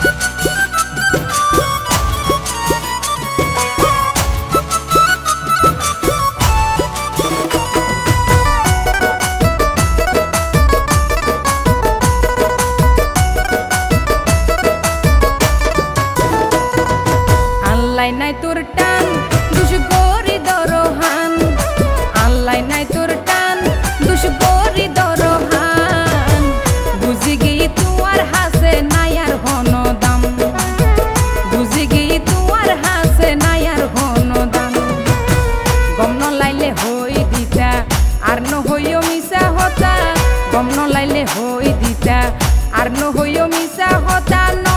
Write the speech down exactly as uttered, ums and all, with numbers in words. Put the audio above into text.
আল্লাই নাই তোর টান দুষ গরি দরহান আল্লাই নাই তোর টান দুষ গরি দরহান বুঝি গি তুয়ার হাসে নাই আর হন দাম বুঝি গি তুয়ার হাসে নাই আর হন দাম গম ন লাইলে হই দিতা আর ন হইও মিশা হতা গম ন লাইলে হই দিতা আর ন হইও মিশা হতা ন